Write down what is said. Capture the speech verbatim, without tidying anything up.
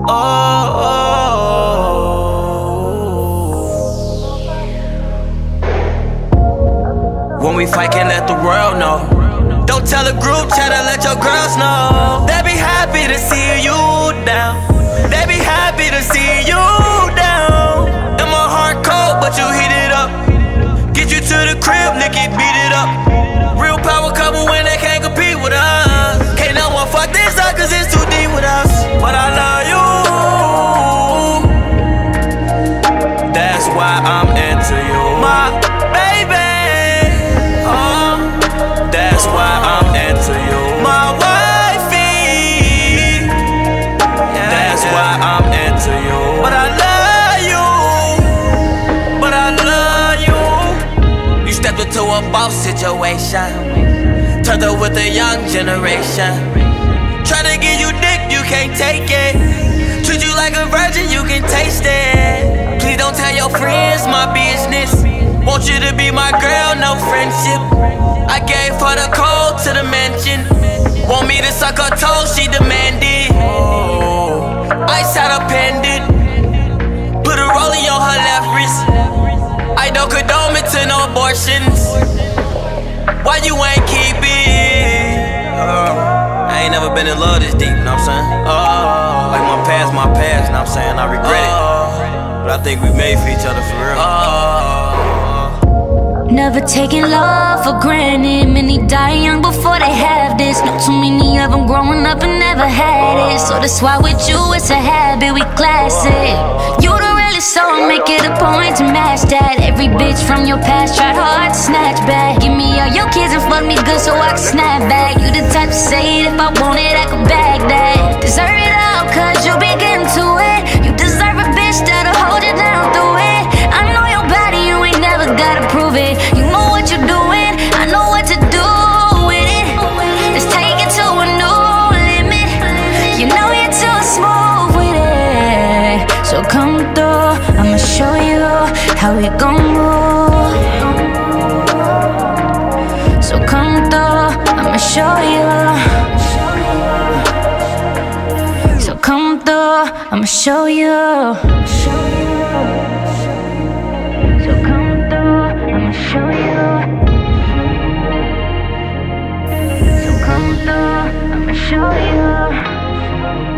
Oh, when we fight, can't let the world know. Don't tell a group chat to let your girls know. They be happy to see you down. They be happy to see you down. And my heart cold, but you heat it up. Get you to the crib, lick it, beat it up. Real power couple when they can't compete with us. Can't no one fuck this up cause it's too deep with us. But I love you. That's why I'm into you, my baby. Oh, that's why I'm into you, my wifey. That's why I'm into you. But I love you. But I love you. You stepped into a boss situation, turned up with a young generation. Tryna give you dick, you can't take it. Treat you like a virgin, you can taste it. Please don't tell your friends my business. Want you to be my girl, no friendship. I gave her the code to the mansion. Want me to suck her toes, she demanded. Ice had a pendant, put a rollie on her left wrist. I don't condone it to no abortions. Why you ain't keep it? Uh, I ain't never been in love this deep, know what I'm saying? Uh, like my past, my past, know what I'm saying? I regret uh, it, but I think we made for each other for real. Uh, Never taking love for granted. Many die young before they have this. Not too many of them growing up and never had it. So that's why with you it's a habit, we classic. You don't really so make it a point to match that. Every bitch from your past tried hard to snatch back. Give me all your kids and fuck me good so I can snap back. You the type to say it, if I want it I can bag that. Deserve it all cause you be getting to it. You deserve a bitch that'll hold you down through it. I know your body, you ain't never gotta prove it. You know what you're doing, I know what to do with it. Let's take it to a new limit. You know you're too smooth with it. So come through, I'ma show you how we gon' move. So come through, I'ma show you. So come through, I'ma show you. So come through, I'ma show you. So come through, I'ma show you.